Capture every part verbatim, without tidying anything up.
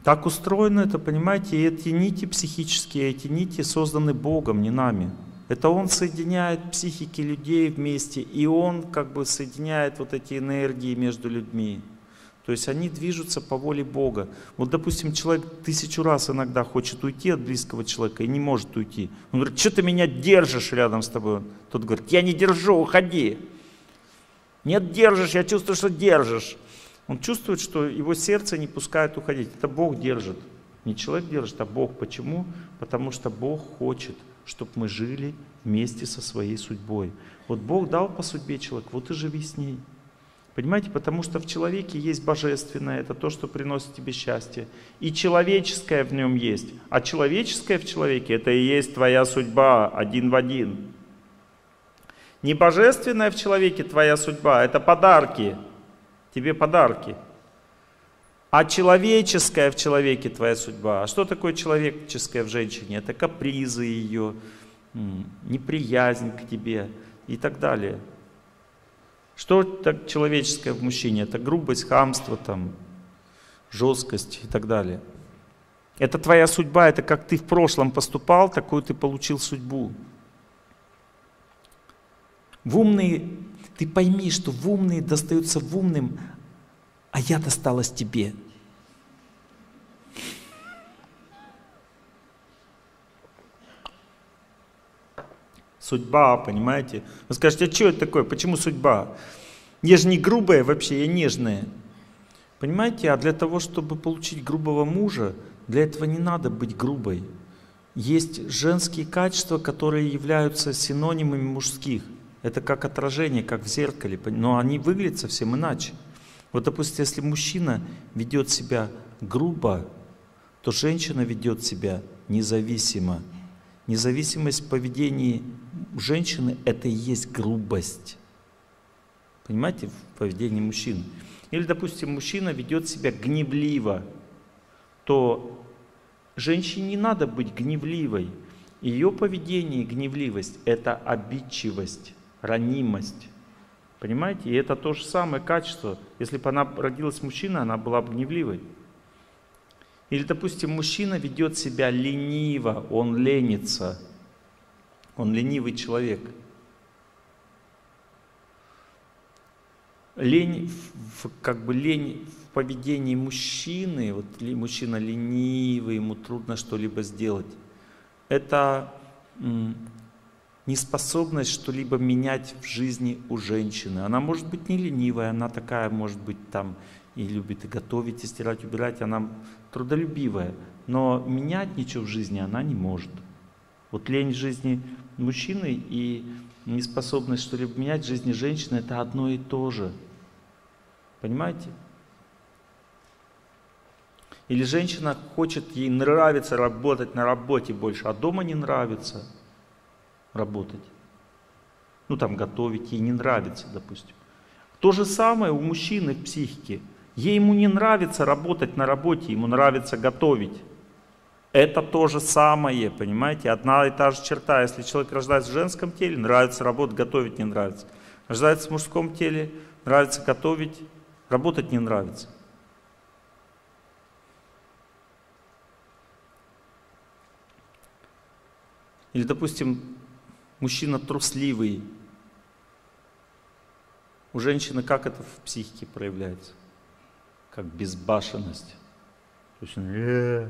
Так устроено это, понимаете, и эти нити психические, эти нити созданы Богом, не нами. Это Он соединяет психики людей вместе, и Он как бы соединяет вот эти энергии между людьми. То есть они движутся по воле Бога. Вот, допустим, человек тысячу раз иногда хочет уйти от близкого человека и не может уйти. Он говорит: что ты меня держишь рядом с тобой? Тот говорит: я не держу, уходи. Нет, держишь, я чувствую, что держишь. Он чувствует, что его сердце не пускает уходить. Это Бог держит. Не человек держит, а Бог. Почему? Потому что Бог хочет, чтобы мы жили вместе со своей судьбой. Вот Бог дал по судьбе человек, вот и живи с ней. Понимаете? Потому что в человеке есть божественное, это то, что приносит тебе счастье. И человеческое в нем есть. А человеческое в человеке — это и есть твоя судьба один в один. Не божественное в человеке твоя судьба — это подарки. Тебе подарки. А человеческое в человеке твоя судьба. А что такое человеческое в женщине? Это капризы ее, неприязнь к тебе и так далее. Что так человеческое в мужчине? Это грубость, хамство, там, жесткость и так далее. Это твоя судьба, это как ты в прошлом поступал, такую ты получил судьбу. В умные, ты пойми, что в умные достаются в умным, а я досталась тебе. Судьба, понимаете? Вы скажете: а что это такое? Почему судьба? Я же не грубая вообще, я нежная. Понимаете? А для того, чтобы получить грубого мужа, для этого не надо быть грубой. Есть женские качества, которые являются синонимами мужских. Это как отражение, как в зеркале, но они выглядят совсем иначе. Вот, допустим, если мужчина ведет себя грубо, то женщина ведет себя независимо. Независимость в поведении женщины — это и есть грубость. Понимаете, в поведении мужчины. Или, допустим, мужчина ведет себя гневливо, то женщине не надо быть гневливой. Ее поведение и гневливость — это обидчивость, ранимость. Понимаете? И это то же самое качество. Если бы она родилась мужчиной, она была бы гневливой. Или, допустим, мужчина ведет себя лениво, он ленится. Он ленивый человек. Лень, как бы лень в поведении мужчины, вот мужчина ленивый, ему трудно что-либо сделать. Это неспособность что-либо менять в жизни у женщины. Она может быть не ленивая, она такая, может быть, там и любит и готовить, и стирать, убирать, она трудолюбивая, но менять ничего в жизни она не может. Вот лень в жизни мужчины и неспособность что-либо менять в жизни женщины — это одно и то же. Понимаете? Или женщина хочет, ей нравится работать на работе больше, а дома не нравится работать. Ну там готовить ей не нравится, допустим. То же самое у мужчины в психике. Ей ему не нравится работать на работе, ему нравится готовить. Это то же самое, понимаете? Одна и та же черта. Если человек рождается в женском теле, нравится работать, готовить не нравится. Рождается в мужском теле, нравится готовить, работать не нравится. Или, допустим, мужчина трусливый. У женщины как это в психике проявляется? Как безбашенность. То есть, э,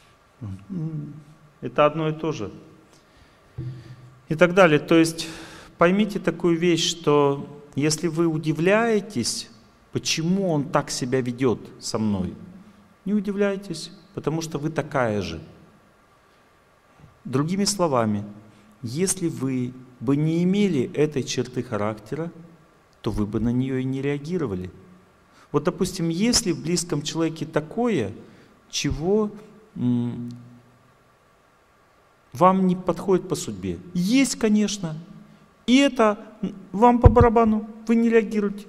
это одно и то же. И так далее. То есть поймите такую вещь, что если вы удивляетесь, почему он так себя ведет со мной, не удивляйтесь, потому что вы такая же. Другими словами, если вы бы не имели этой черты характера, то вы бы на нее и не реагировали. Вот, допустим, если в близком человеке такое, чего м, вам не подходит по судьбе. Есть, конечно. И это вам по барабану, вы не реагируете.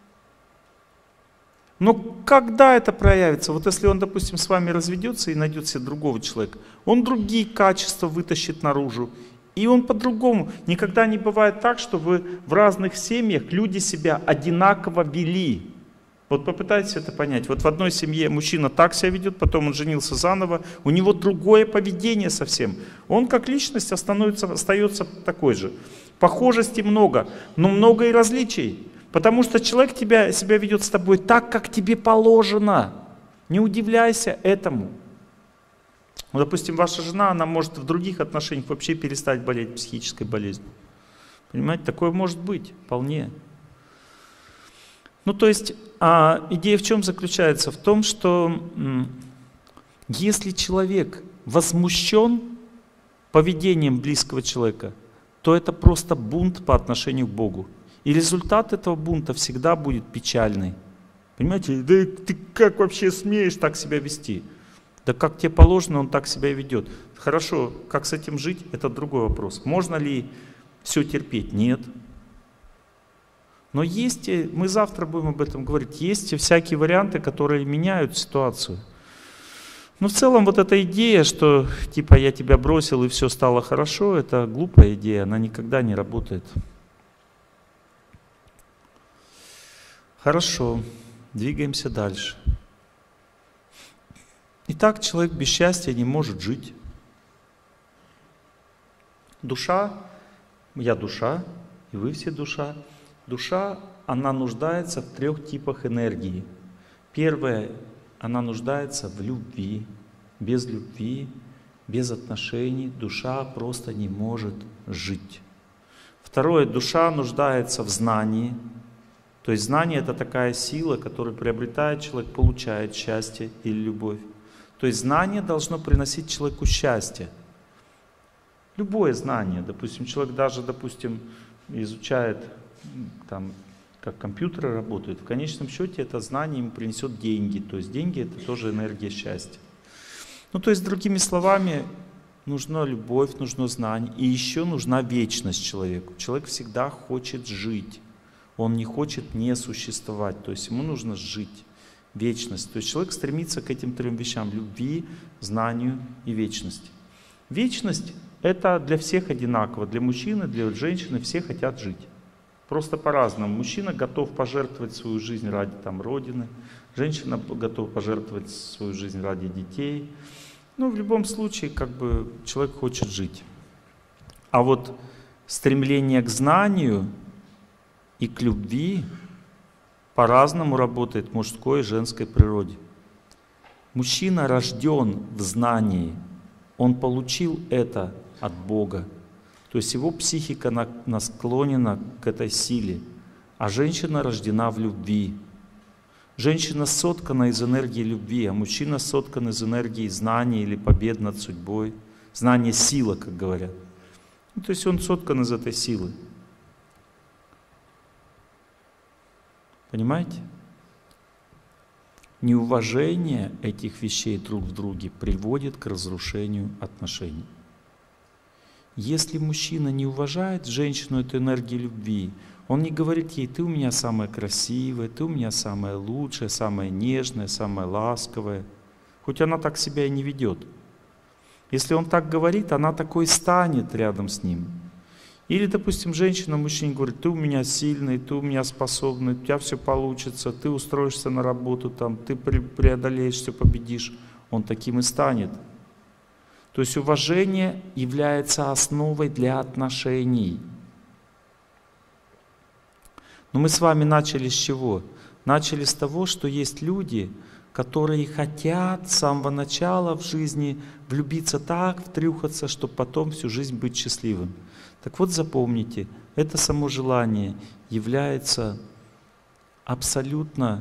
Но когда это проявится? Вот если он, допустим, с вами разведется и найдет себе другого человека, он другие качества вытащит наружу. И он по-другому. Никогда не бывает так, что вы в разных семьях люди себя одинаково вели. Вот попытайтесь это понять. Вот в одной семье мужчина так себя ведет, потом он женился заново, у него другое поведение совсем. Он как личность остается, остается такой же. Похожести много, но много и различий. Потому что человек тебя, себя ведет с тобой так, как тебе положено. Не удивляйся этому. Ну, допустим, ваша жена, она может в других отношениях вообще перестать болеть психической болезнью. Понимаете, такое может быть вполне. Ну, то есть, а идея в чем заключается? В том, что м, если человек возмущен поведением близкого человека, то это просто бунт по отношению к Богу. И результат этого бунта всегда будет печальный. Понимаете, да ты как вообще смеешь так себя вести? Да как тебе положено, он так себя и ведет. Хорошо, как с этим жить, это другой вопрос. Можно ли все терпеть? Нет. Но есть, мы завтра будем об этом говорить, есть всякие варианты, которые меняют ситуацию. Но в целом вот эта идея, что типа я тебя бросил и все стало хорошо, это глупая идея, она никогда не работает. Хорошо, двигаемся дальше. Итак, человек без счастья не может жить. Душа, я душа, и вы все душа. Душа, она нуждается в трех типах энергии. Первое, она нуждается в любви. Без любви, без отношений душа просто не может жить. Второе, душа нуждается в знании. То есть знание — это такая сила, которую приобретает человек, получает счастье или любовь. То есть знание должно приносить человеку счастье. Любое знание, допустим, человек даже, допустим, изучает, там, как компьютеры работают, в конечном счете это знание ему принесет деньги. То есть деньги — это тоже энергия счастья. Ну, то есть, другими словами, нужна любовь, нужно знание, и еще нужна вечность человеку. Человек всегда хочет жить, он не хочет не существовать, то есть ему нужно жить, вечность. То есть человек стремится к этим трем вещам: любви, знанию и вечности. Вечность — это для всех одинаково, для мужчины, для женщины, все хотят жить. Просто по-разному. Мужчина готов пожертвовать свою жизнь ради там, Родины, женщина готова пожертвовать свою жизнь ради детей. Ну, в любом случае, как бы человек хочет жить. А вот стремление к знанию и к любви по-разному работает в мужской и женской природе. Мужчина рожден в знании, он получил это от Бога. То есть его психика насклонена к этой силе, а женщина рождена в любви. Женщина соткана из энергии любви, а мужчина соткан из энергии знания или побед над судьбой. Знание — сила, как говорят. Ну, то есть он соткан из этой силы. Понимаете? Неуважение этих вещей друг в друге приводит к разрушению отношений. Если мужчина не уважает женщину, эту энергию любви, он не говорит ей: ты у меня самая красивая, ты у меня самая лучшая, самая нежная, самая ласковая. Хоть она так себя и не ведет. Если он так говорит, она такой станет рядом с ним. Или, допустим, женщина мужчине говорит: ты у меня сильный, ты у меня способный, у тебя все получится, ты устроишься на работу, там, ты преодолеешь, все победишь. Он таким и станет. То есть уважение является основой для отношений. Но мы с вами начали с чего? Начали с того, что есть люди, которые хотят с самого начала в жизни влюбиться так, втрюхаться, чтобы потом всю жизнь быть счастливым. Так вот, запомните, это само желание является абсолютно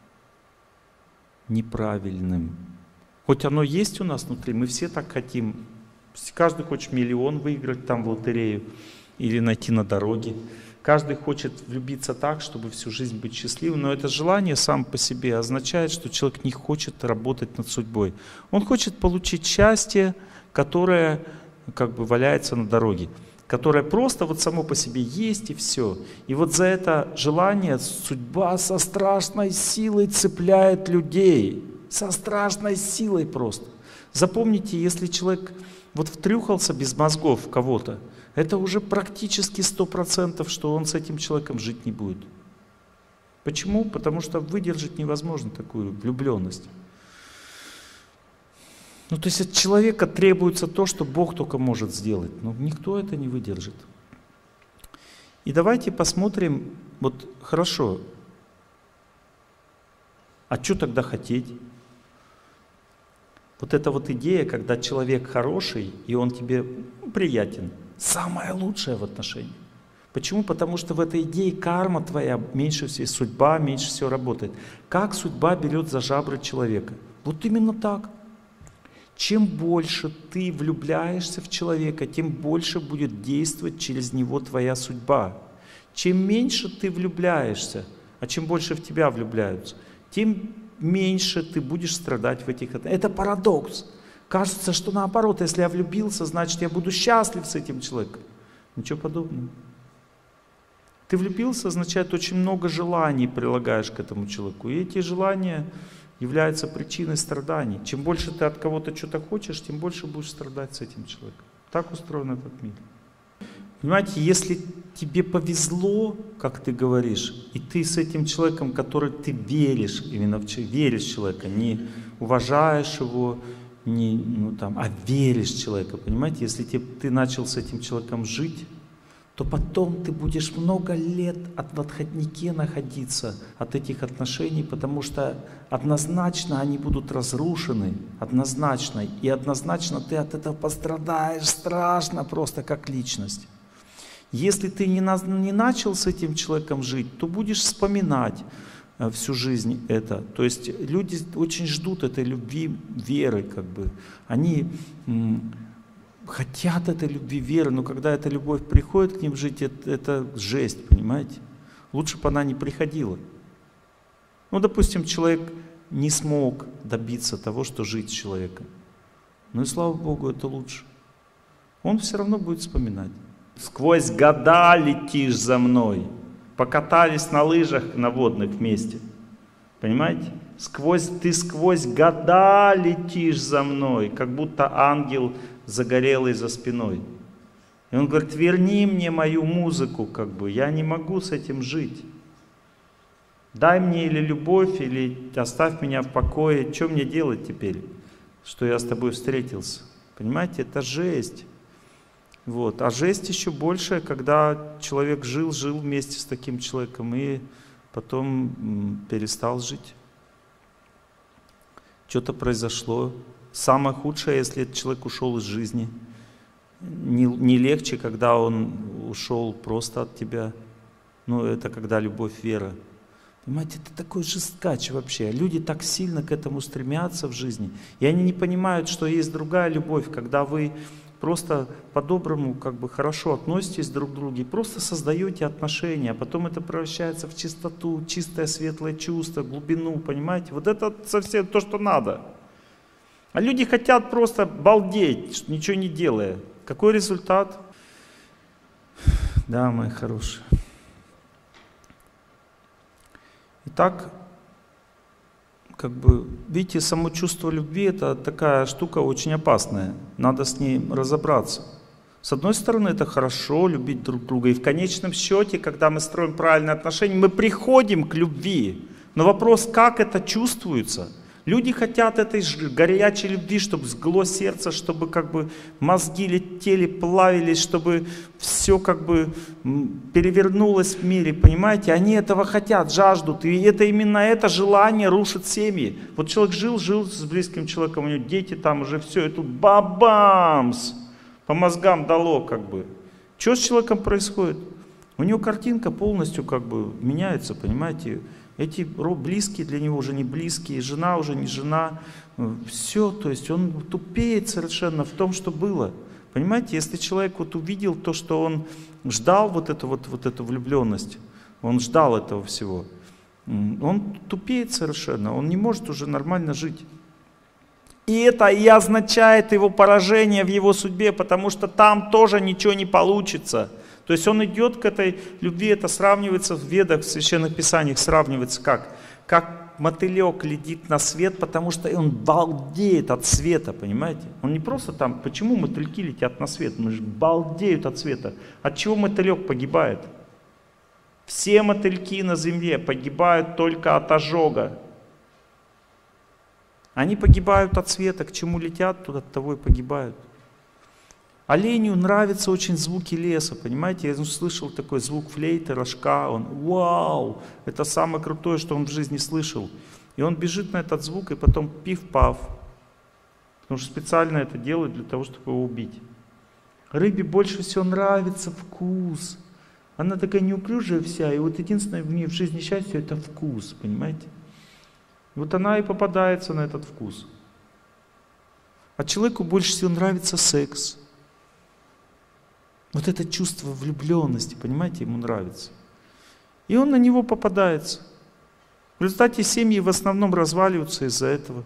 неправильным. Хоть оно есть у нас внутри, мы все так хотим. Каждый хочет миллион выиграть там в лотерею или найти на дороге. Каждый хочет влюбиться так, чтобы всю жизнь быть счастливым, но это желание сам по себе означает, что человек не хочет работать над судьбой. Он хочет получить счастье, которое как бы валяется на дороге, которое просто вот само по себе есть и все. И вот за это желание судьба со страшной силой цепляет людей, со страшной силой просто. Запомните, если человек вот втрюхался без мозгов в кого-то, это уже практически сто процентов, что он с этим человеком жить не будет. Почему? Потому что выдержать невозможно такую влюбленность. Ну, то есть от человека требуется то, что Бог только может сделать. Но никто это не выдержит. И давайте посмотрим, вот хорошо, а что тогда хотеть? Вот эта вот идея, когда человек хороший, и он тебе ну, приятен, самое лучшее в отношениях. Почему? Потому что в этой идее карма твоя меньше всего, судьба меньше всего работает. Как судьба берет за жабры человека? Вот именно так. Чем больше ты влюбляешься в человека, тем больше будет действовать через него твоя судьба. Чем меньше ты влюбляешься, а чем больше в тебя влюбляются, тем меньше ты будешь страдать в этих отношениях. Это парадокс. Кажется, что наоборот, если я влюбился, значит я буду счастлив с этим человеком. Ничего подобного. Ты влюбился, означает, очень много желаний прилагаешь к этому человеку. И эти желания являются причиной страданий. Чем больше ты от кого-то что-то хочешь, тем больше будешь страдать с этим человеком. Так устроен этот мир. Понимаете, если тебе повезло, как ты говоришь, и ты с этим человеком, который ты веришь, именно в веришь в человека, не уважаешь его, не, ну, там, а веришь в человека, понимаете, если ты, ты начал с этим человеком жить, то потом ты будешь много лет от, в отходнике находиться от этих отношений, потому что однозначно они будут разрушены, однозначно, и однозначно ты от этого пострадаешь страшно просто как личность. Если ты не, на, не начал с этим человеком жить, то будешь вспоминать всю жизнь это. То есть люди очень ждут этой любви, веры, как бы. Они хотят этой любви, веры, но когда эта любовь приходит к ним жить, это, это жесть, понимаете? Лучше бы она не приходила. Ну, допустим, человек не смог добиться того, что жить с человеком. Ну и слава Богу, это лучше. Он все равно будет вспоминать. Сквозь года летишь за мной. Покатались на лыжах на водных вместе. Понимаете? Сквозь, ты сквозь года летишь за мной, как будто ангел загорелый за спиной. И он говорит, верни мне мою музыку, как бы, я не могу с этим жить. Дай мне или любовь, или оставь меня в покое. Что мне делать теперь, что я с тобой встретился? Понимаете, это жесть. Вот. А жесть еще большая, когда человек жил, жил вместе с таким человеком и потом перестал жить. Что-то произошло. Самое худшее, если этот человек ушел из жизни. Не, не легче, когда он ушел просто от тебя. Ну, это когда любовь, вера. Понимаете, это такой жесткач вообще. Люди так сильно к этому стремятся в жизни. И они не понимают, что есть другая любовь, когда вы просто по-доброму, как бы хорошо относитесь друг к другу, просто создаете отношения, а потом это превращается в чистоту, чистое светлое чувство, глубину, понимаете? Вот это совсем то, что надо. А люди хотят просто балдеть, ничего не делая. Какой результат? Да, мои хорошие. Итак, как бы, видите, само чувство любви — это такая штука очень опасная. Надо с ней разобраться. С одной стороны, это хорошо любить друг друга. И в конечном счете, когда мы строим правильные отношения, мы приходим к любви. Но вопрос, как это чувствуется? Люди хотят этой горячей любви, чтобы сгло сердце, чтобы как бы мозги летели, плавились, чтобы все как бы перевернулось в мире, понимаете? Они этого хотят, жаждут. И это именно это желание рушит семьи. Вот человек жил, жил с близким человеком, у него дети там уже все, и тут бабамс! По мозгам дало как бы. Что с человеком происходит? У него картинка полностью как бы меняется, понимаете? Эти близкие для него уже не близкие, жена уже не жена. Все, то есть он тупеет совершенно в том, что было. Понимаете, если человек вот увидел то, что он ждал вот эту, вот, вот эту влюбленность, он ждал этого всего, он тупеет совершенно, он не может уже нормально жить. И это и означает его поражение в его судьбе, потому что там тоже ничего не получится. То есть он идет к этой любви, это сравнивается в Ведах, в Священных Писаниях, сравнивается как? Как мотылек летит на свет, потому что он балдеет от света, понимаете? Он не просто там, почему мотыльки летят на свет? Мы же балдеют от света. От чего мотылек погибает? Все мотыльки на земле погибают только от ожога. Они погибают от света, к чему летят, туда от того и погибают. Оленю нравятся очень звуки леса, понимаете? Я слышал такой звук флейты, рожка, он, вау, это самое крутое, что он в жизни слышал. И он бежит на этот звук, и потом пиф-паф. Потому что специально это делают для того, чтобы его убить. Рыбе больше всего нравится вкус. Она такая неуклюжая вся, и вот единственное в ней в жизни счастье — это вкус, понимаете? И вот она и попадается на этот вкус. А человеку больше всего нравится секс. Вот это чувство влюбленности, понимаете, ему нравится. И он на него попадается. В результате семьи в основном разваливаются из-за этого.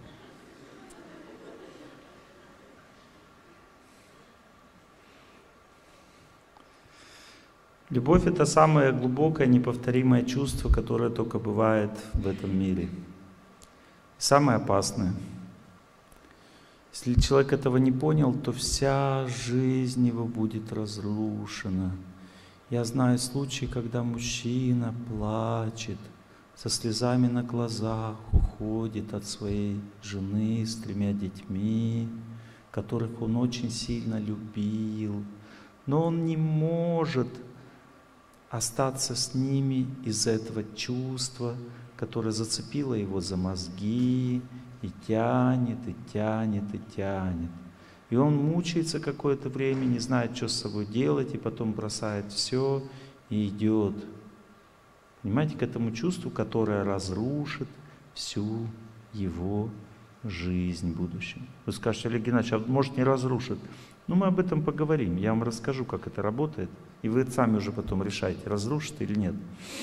Любовь — это самое глубокое, неповторимое чувство, которое только бывает в этом мире. Самое опасное. Если человек этого не понял, то вся жизнь его будет разрушена. Я знаю случаи, когда мужчина плачет, со слезами на глазах уходит от своей жены с тремя детьми, которых он очень сильно любил, но он не может остаться с ними из-за этого чувства, которое зацепило его за мозги, и тянет, и тянет, и тянет. И он мучается какое-то время, не знает, что с собой делать, и потом бросает все и идет. Понимаете, к этому чувству, которое разрушит всю его жизнь в будущем. Вы скажете: Олег Геннадьевич, а может не разрушит? Ну, мы об этом поговорим. Я вам расскажу, как это работает. И вы сами уже потом решаете, разрушит или нет.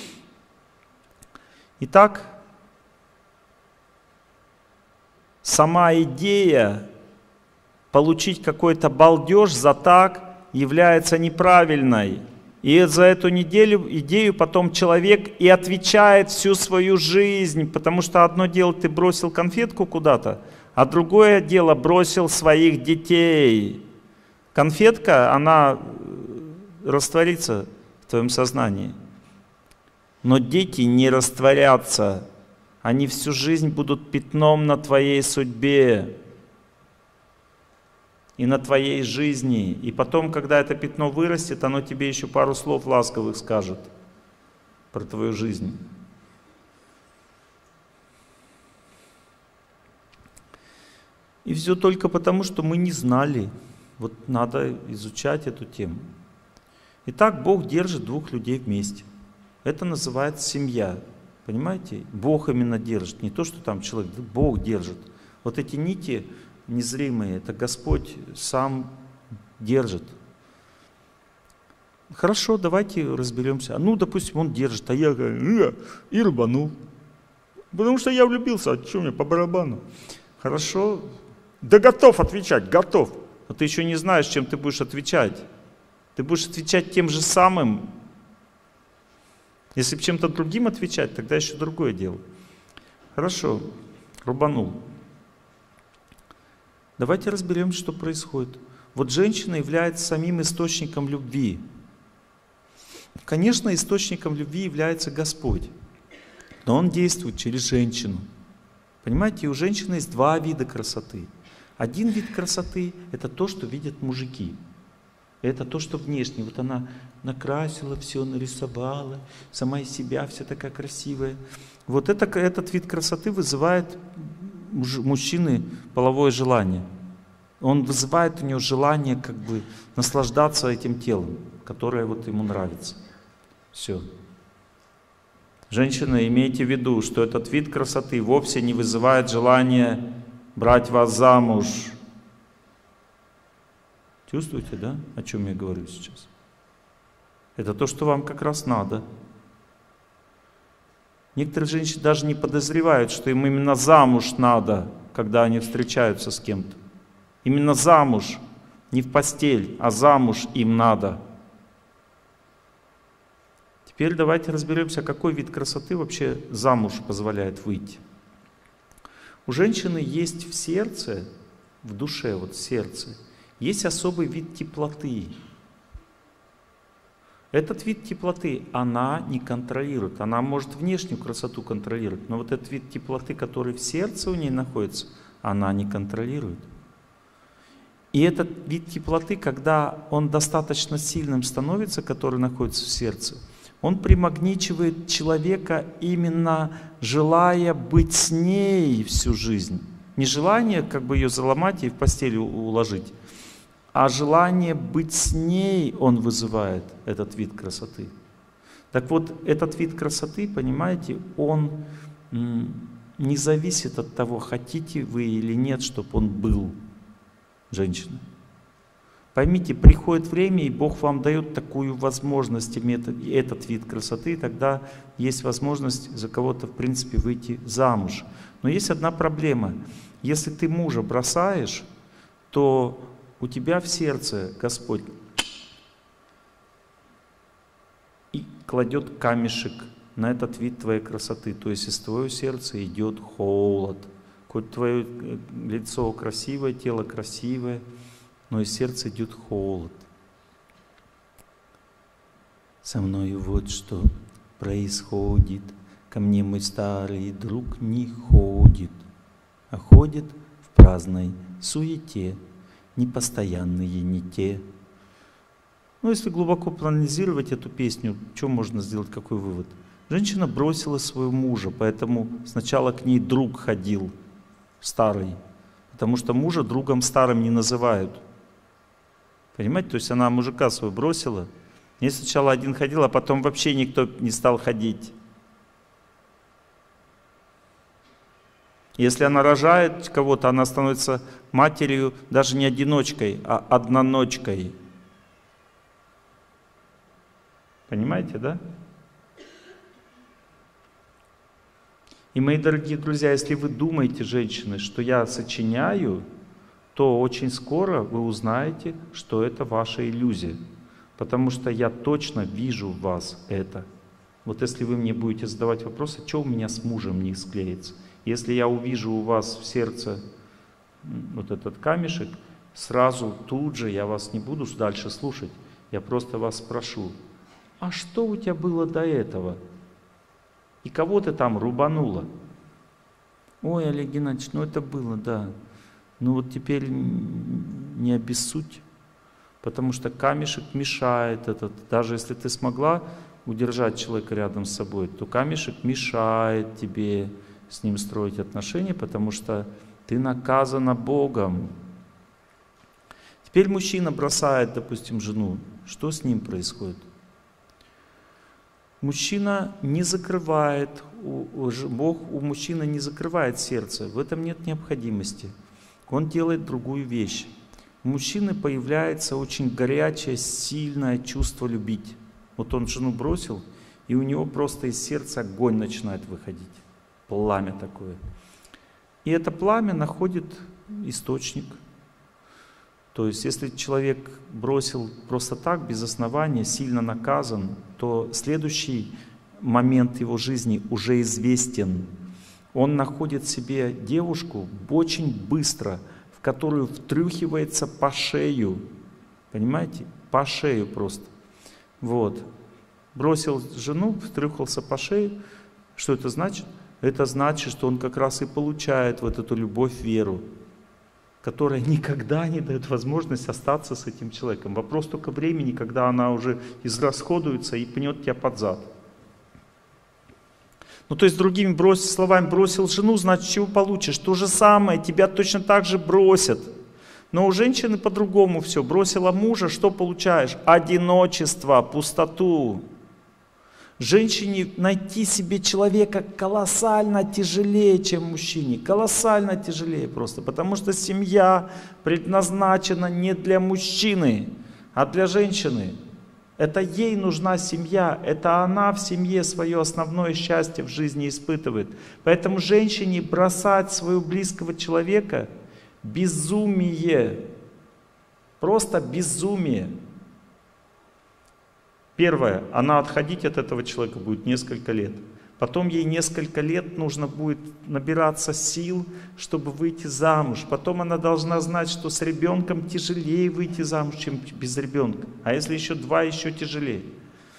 Итак, сама идея получить какой-то балдеж за так является неправильной. И за эту неделю, идею потом человек и отвечает всю свою жизнь. Потому что одно дело, ты бросил конфетку куда-то, а другое дело, бросил своих детей. Конфетка, она растворится в твоем сознании. Но дети не растворятся. Они всю жизнь будут пятном на твоей судьбе и на твоей жизни. И потом, когда это пятно вырастет, оно тебе еще пару слов ласковых скажет про твою жизнь. И все только потому, что мы не знали. Вот надо изучать эту тему. Итак, Бог держит двух людей вместе. Это называется семья. Понимаете? Бог именно держит. Не то, что там человек, Бог держит. Вот эти нити незримые, это Господь сам держит. Хорошо, давайте разберемся. Ну, допустим, он держит, а я говорю, и рубанул. Потому что я влюбился, а что мне по барабану? Хорошо, да готов отвечать, готов. Но ты еще не знаешь, чем ты будешь отвечать. Ты будешь отвечать тем же самым. Если бы чем-то другим отвечать, тогда еще другое дело. Хорошо, рубанул. Давайте разберем, что происходит. Вот женщина является самим источником любви. Конечно, источником любви является Господь, но Он действует через женщину. Понимаете, у женщины есть два вида красоты. Один вид красоты — это то, что видят мужики. Это то, что внешне. Вот она накрасила все, нарисовала, сама из себя вся такая красивая. Вот это, этот вид красоты вызывает у мужчины половое желание. Он вызывает у него желание как бы наслаждаться этим телом, которое вот ему нравится. Все. Женщины, имейте в виду, что этот вид красоты вовсе не вызывает желания брать вас замуж. Чувствуете, да, о чем я говорю сейчас? Это то, что вам как раз надо. Некоторые женщины даже не подозревают, что им именно замуж надо, когда они встречаются с кем-то. Именно замуж, не в постель, а замуж им надо. Теперь давайте разберемся, какой вид красоты вообще замуж позволяет выйти. У женщины есть в сердце, в душе, вот в сердце, есть особый вид теплоты. Этот вид теплоты она не контролирует. Она может внешнюю красоту контролировать, но вот этот вид теплоты, который в сердце у ней находится, она не контролирует. И этот вид теплоты, когда он достаточно сильным становится, который находится в сердце, он примагничивает человека, именно желая быть с ней всю жизнь. Не желание как бы ее заломать и в постель уложить, а желание быть с ней он вызывает, этот вид красоты. Так вот, этот вид красоты, понимаете, он не зависит от того, хотите вы или нет, чтобы он был, женщина. Поймите, приходит время, и Бог вам дает такую возможность иметь этот вид красоты, и тогда есть возможность за кого-то, в принципе, выйти замуж. Но есть одна проблема. Если ты мужа бросаешь, то у тебя в сердце Господь и кладет камешек на этот вид твоей красоты. То есть из твоего сердца идет холод. Хоть твое лицо красивое, тело красивое, но из сердца идет холод. Со мною вот что происходит. Ко мне мой старый друг не ходит, а ходит в праздной суете. Непостоянные не те. Ну, если глубоко проанализировать эту песню, что можно сделать, какой вывод? Женщина бросила своего мужа, поэтому сначала к ней друг ходил, старый. Потому что мужа другом старым не называют. Понимаете? То есть она мужика своего бросила. И сначала один ходил, а потом вообще никто не стал ходить. Если она рожает кого-то, она становится матерью даже не одиночкой, а одноночкой. Понимаете, да? И, мои дорогие друзья, если вы думаете, женщины, что я сочиняю, то очень скоро вы узнаете, что это ваша иллюзия. Потому что я точно вижу в вас это. Вот если вы мне будете задавать вопрос, а что у меня с мужем не склеится? Если я увижу у вас в сердце вот этот камешек, сразу тут же я вас не буду дальше слушать. Я просто вас спрошу, а что у тебя было до этого? И кого ты там рубанула? Ой, Олег Геннадьевич, ну это было, да. Ну вот теперь не обессудь, потому что камешек мешает этот. Даже если ты смогла удержать человека рядом с собой, то камешек мешает тебе с ним строить отношения, потому что ты наказана Богом. Теперь мужчина бросает, допустим, жену. Что с ним происходит? Мужчина не закрывает, Бог у мужчины не закрывает сердце, в этом нет необходимости. Он делает другую вещь. У мужчины появляется очень горячее, сильное чувство любить. Вот он жену бросил, и у него просто из сердца огонь начинает выходить. Пламя такое. И это пламя находит источник. То есть, если человек бросил просто так, без основания, сильно наказан, то следующий момент его жизни уже известен. Он находит себе девушку очень быстро, в которую втрюхивается по шею. Понимаете? По шею просто. Вот. Бросил жену, втрюхался по шею. Что это значит? Это значит, что он как раз и получает вот эту любовь, веру, которая никогда не дает возможность остаться с этим человеком. Вопрос только времени, когда она уже израсходуется и пнет тебя под зад. Ну то есть другими бросил, словами, бросил жену, значит, чего получишь? То же самое, тебя точно так же бросят. Но у женщины по-другому все. Бросила мужа, что получаешь? Одиночество, пустоту. Женщине найти себе человека колоссально тяжелее, чем мужчине. Колоссально тяжелее просто. Потому что семья предназначена не для мужчины, а для женщины. Это ей нужна семья. Это она в семье свое основное счастье в жизни испытывает. Поэтому женщине бросать своего близкого человека – безумие. Просто безумие. Первое, она отходить от этого человека будет несколько лет. Потом ей несколько лет нужно будет набираться сил, чтобы выйти замуж. Потом она должна знать, что с ребенком тяжелее выйти замуж, чем без ребенка. А если еще два, еще тяжелее.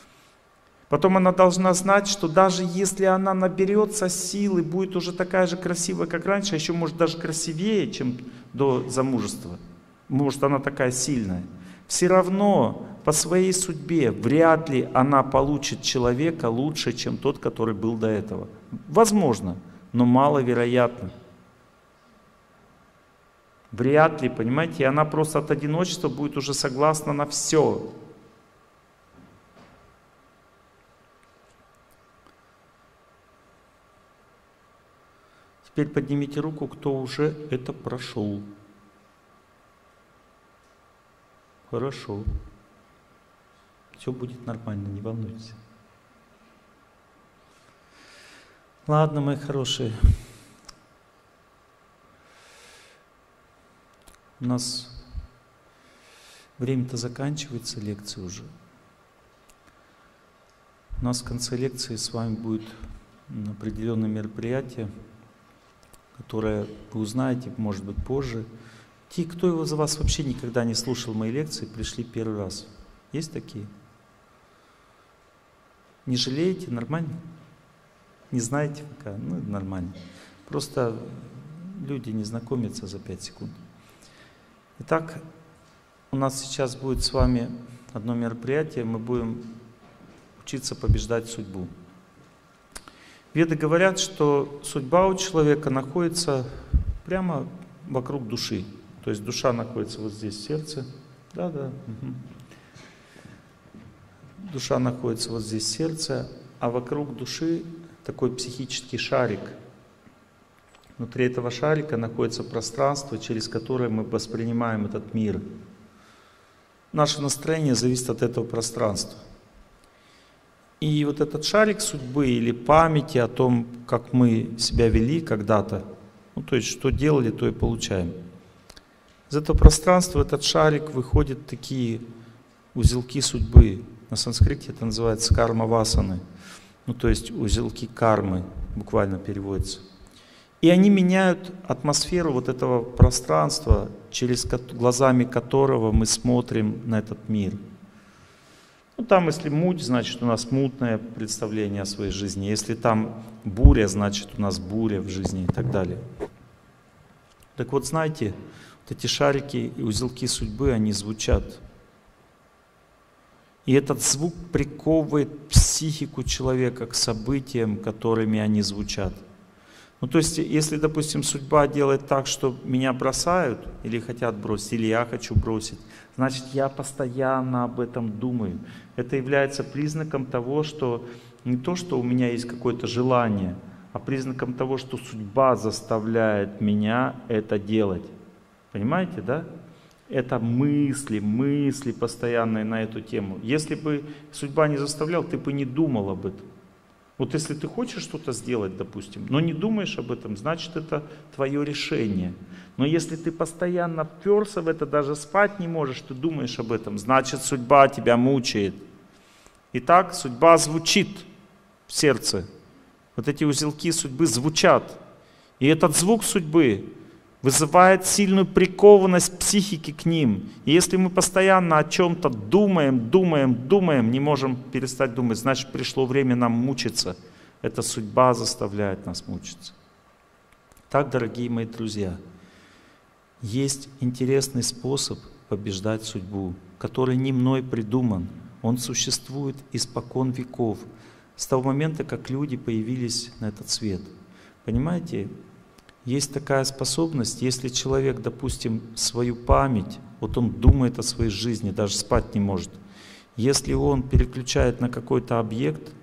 Потом она должна знать, что даже если она наберется силы, будет уже такая же красивая, как раньше, а еще может даже красивее, чем до замужества. Может, она такая сильная. Все равно по своей судьбе вряд ли она получит человека лучше, чем тот, который был до этого. Возможно, но маловероятно. Вряд ли, понимаете, и она просто от одиночества будет уже согласна на все. Теперь поднимите руку, кто уже это прошел. Хорошо. Все будет нормально, не волнуйтесь. Ладно, мои хорошие. У нас время-то заканчивается, лекция уже. У нас в конце лекции с вами будет определенное мероприятие, которое вы узнаете, может быть, позже. Те, кто из вас вообще никогда не слушал мои лекции, пришли первый раз. Есть такие? Не жалеете? Нормально? Не знаете пока? Ну, нормально. Просто люди не знакомятся за пять секунд. Итак, у нас сейчас будет с вами одно мероприятие. Мы будем учиться побеждать судьбу. Веды говорят, что судьба у человека находится прямо вокруг души. То есть душа находится вот здесь, в сердце. Да, да. Угу. Душа находится вот здесь, в сердце, а вокруг души такой психический шарик. Внутри этого шарика находится пространство, через которое мы воспринимаем этот мир. Наше настроение зависит от этого пространства. И вот этот шарик судьбы или памяти о том, как мы себя вели когда-то, ну то есть что делали, то и получаем. Из этого пространства, в этот шарик выходят такие узелки судьбы. На санскрите это называется карма-васаны. Ну то есть узелки кармы, буквально переводится. И они меняют атмосферу вот этого пространства, через глазами которого мы смотрим на этот мир. Ну там, если муть, значит у нас мутное представление о своей жизни. Если там буря, значит у нас буря в жизни и так далее. Так вот, знаете, вот эти шарики и узелки судьбы, они звучат. И этот звук приковывает психику человека к событиям, которыми они звучат. Ну то есть, если, допустим, судьба делает так, что меня бросают, или хотят бросить, или я хочу бросить, значит, я постоянно об этом думаю. Это является признаком того, что не то, что у меня есть какое-то желание, а признаком того, что судьба заставляет меня это делать. Понимаете, да? Это мысли, мысли постоянные на эту тему. Если бы судьба не заставляла, ты бы не думал об этом. Вот если ты хочешь что-то сделать, допустим, но не думаешь об этом, значит это твое решение. Но если ты постоянно вперся в это, даже спать не можешь, ты думаешь об этом, значит судьба тебя мучает. Итак, судьба звучит в сердце. Вот эти узелки судьбы звучат. И этот звук судьбы вызывает сильную прикованность психики к ним. И если мы постоянно о чем-то думаем, думаем, думаем, не можем перестать думать, значит пришло время нам мучиться. Эта судьба заставляет нас мучиться. Так, дорогие мои друзья, есть интересный способ побеждать судьбу, который не мной придуман. Он существует испокон веков, с того момента, как люди появились на этот свет. Понимаете? Есть такая способность, если человек, допустим, свою память, вот он думает о своей жизни, даже спать не может, если он переключает на какой-то объект,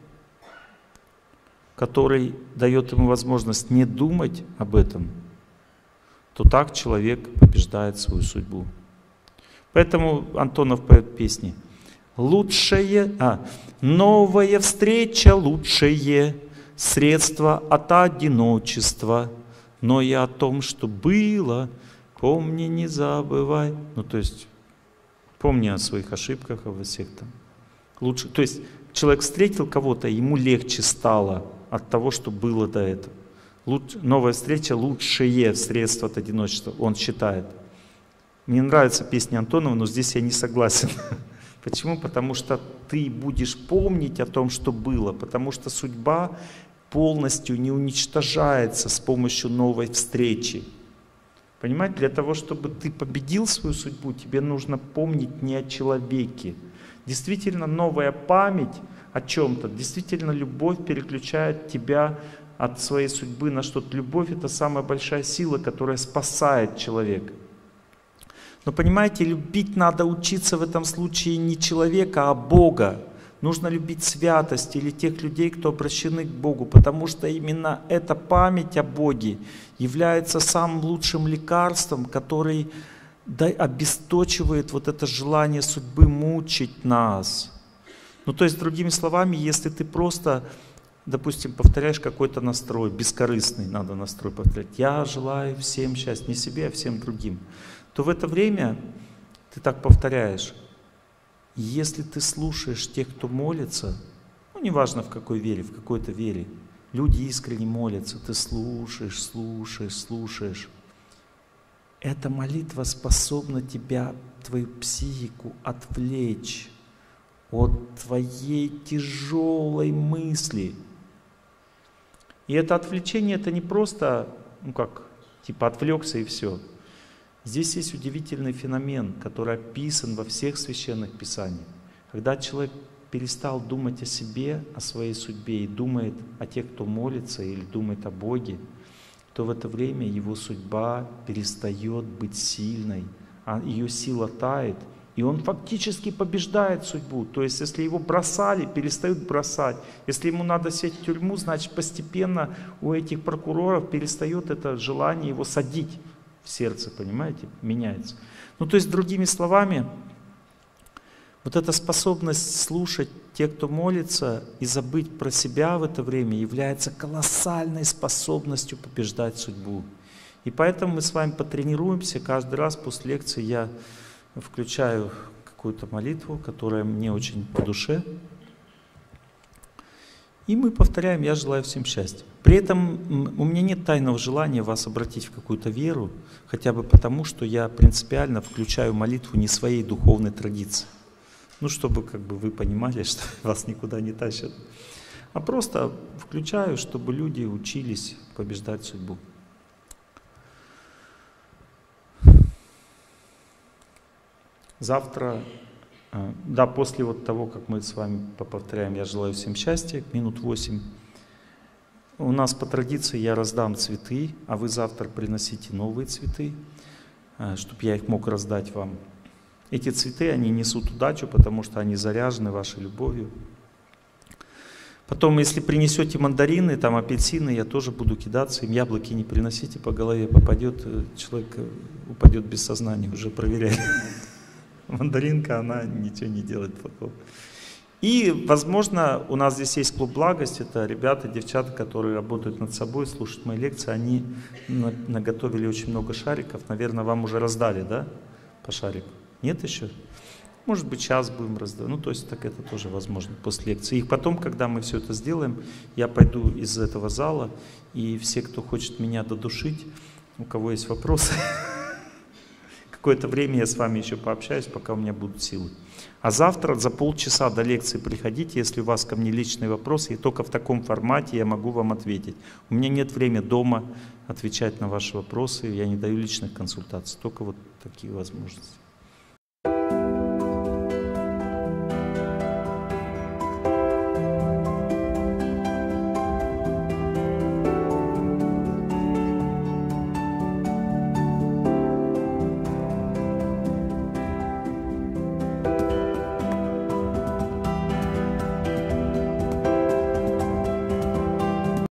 который дает ему возможность не думать об этом, то так человек побеждает свою судьбу. Поэтому Антонов поет песни. Лучшее, а, новая встреча лучшее, средство от одиночества. Но и о том, что было, помни, не забывай. Ну, то есть, помни о своих ошибках, обо всех там. Лучше, то есть, человек встретил кого-то, ему легче стало от того, что было до этого. Луч, новая встреча лучшее средство от одиночества, он считает. Мне нравится песня Антонова, но здесь я не согласен. Почему? Потому что ты будешь помнить о том, что было, потому что судьба полностью не уничтожается с помощью новой встречи. Понимаете, для того, чтобы ты победил свою судьбу, тебе нужно помнить не о человеке. Действительно, новая память о чем-то, действительно, любовь переключает тебя от своей судьбы на что-то. Любовь — это самая большая сила, которая спасает человека. Но понимаете, любить надо учиться в этом случае не человека, а Бога. Нужно любить святость или тех людей, кто обращены к Богу, потому что именно эта память о Боге является самым лучшим лекарством, который обесточивает вот это желание судьбы мучить нас. Ну то есть, другими словами, если ты просто, допустим, повторяешь какой-то настрой, бескорыстный надо настрой повторять, я желаю всем счастья, не себе, а всем другим, то в это время ты так повторяешь. Если ты слушаешь тех, кто молится, ну неважно в какой вере, в какой-то вере, люди искренне молятся, ты слушаешь, слушаешь, слушаешь. Эта молитва способна тебя, твою психику отвлечь от твоей тяжелой мысли. И это отвлечение, это не просто, ну как, типа отвлекся и все. Здесь есть удивительный феномен, который описан во всех священных писаниях. Когда человек перестал думать о себе, о своей судьбе и думает о тех, кто молится или думает о Боге, то в это время его судьба перестает быть сильной, а ее сила тает, и он фактически побеждает судьбу. То есть, если его бросали, перестают бросать. Если ему надо сесть в тюрьму, значит, постепенно у этих прокуроров перестает это желание его садить в сердце, понимаете, меняется. Ну, то есть, другими словами, вот эта способность слушать тех, кто молится, и забыть про себя в это время является колоссальной способностью побеждать судьбу. И поэтому мы с вами потренируемся. Каждый раз после лекции я включаю какую-то молитву, которая мне очень по душе. И мы повторяем «Я желаю всем счастья». При этом у меня нет тайного желания вас обратить в какую-то веру, хотя бы потому, что я принципиально включаю молитву не своей духовной традиции. Ну, чтобы как бы вы понимали, что вас никуда не тащат. А просто включаю, чтобы люди учились побеждать судьбу. Завтра, да, после вот того, как мы с вами повторяем «Я желаю всем счастья», минут восемь, у нас по традиции я раздам цветы, а вы завтра приносите новые цветы, чтобы я их мог раздать вам. Эти цветы, они несут удачу, потому что они заряжены вашей любовью. Потом, если принесете мандарины, там апельсины, я тоже буду кидаться им. Яблоки не приносите, по голове попадет, человек упадет без сознания, уже проверяли. Мандаринка, она ничего не делает плохого. И, возможно, у нас здесь есть клуб «Благость». Это ребята, девчата, которые работают над собой, слушают мои лекции. Они наготовили очень много шариков. Наверное, вам уже раздали, да, по шарику? Нет еще? Может быть, сейчас будем раздавать. Ну, то есть, так это тоже возможно после лекции. И потом, когда мы все это сделаем, я пойду из этого зала, и все, кто хочет меня додушить, у кого есть вопросы, какое-то время я с вами еще пообщаюсь, пока у меня будут силы. А завтра за полчаса до лекции приходите, если у вас ко мне личные вопросы, и только в таком формате я могу вам ответить. У меня нет времени дома отвечать на ваши вопросы, я не даю личных консультаций, только вот такие возможности.